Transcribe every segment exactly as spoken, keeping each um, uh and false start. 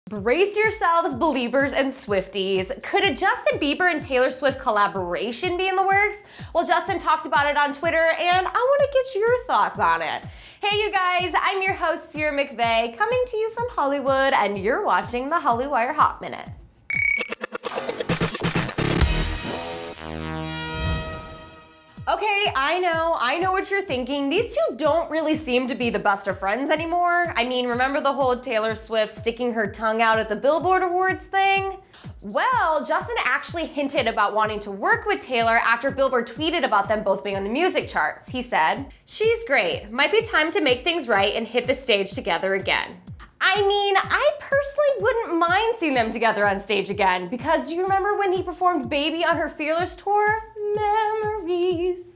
Brace yourselves, Beliebers and Swifties. Could a Justin Bieber and Taylor Swift collaboration be in the works? Well, Justin talked about it on Twitter, and I want to get your thoughts on it. Hey you guys, I'm your host, Ciara McVeigh, coming to you from Hollywood, and you're watching the Hollywire Hot Minute. Okay, I know, I know what you're thinking. These two don't really seem to be the best of friends anymore. I mean, remember the whole Taylor Swift sticking her tongue out at the Billboard Awards thing? Well, Justin actually hinted about wanting to work with Taylor after Billboard tweeted about them both being on the music charts. He said, "She's great. Might be time to make things right and hit the stage together again." I mean, I personally wouldn't mind seeing them together on stage again, because do you remember when he performed Baby on her Fearless tour? Memories.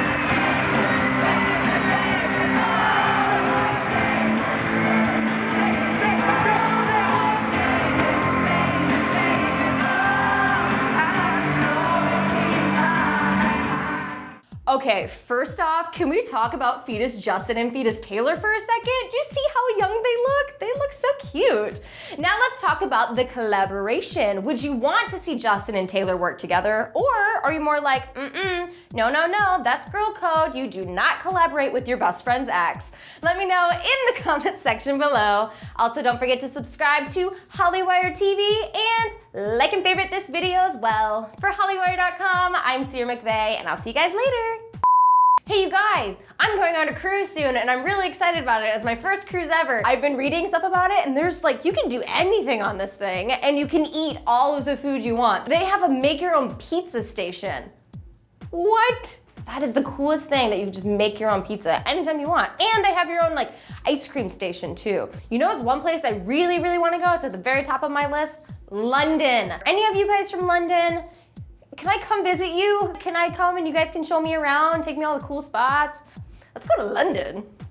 Okay, first off, can we talk about Fetus Justin and Fetus Taylor for a second? Do you see how young they look? They look so cute. Now let's talk about the collaboration. Would you want to see Justin and Taylor work together? Or are you more like, mm-mm, no, no, no, that's girl code. You do not collaborate with your best friend's ex. Let me know in the comment section below. Also, don't forget to subscribe to Hollywire T V and like and favorite this video as well. For Hollywire dot com, I'm Ciara McVeigh, and I'll see you guys later. Hey you guys, I'm going on a cruise soon and I'm really excited about it. It's my first cruise ever. I've been reading stuff about it and there's like, you can do anything on this thing and you can eat all of the food you want. They have a make your own pizza station. What? That is the coolest thing, that you can just make your own pizza anytime you want. And they have your own like ice cream station too. You know, it's one place I really, really want to go. It's at the very top of my list, London. Any of you guys from London? Can I come visit you? Can I come and you guys can show me around, take me all the cool spots? Let's go to London.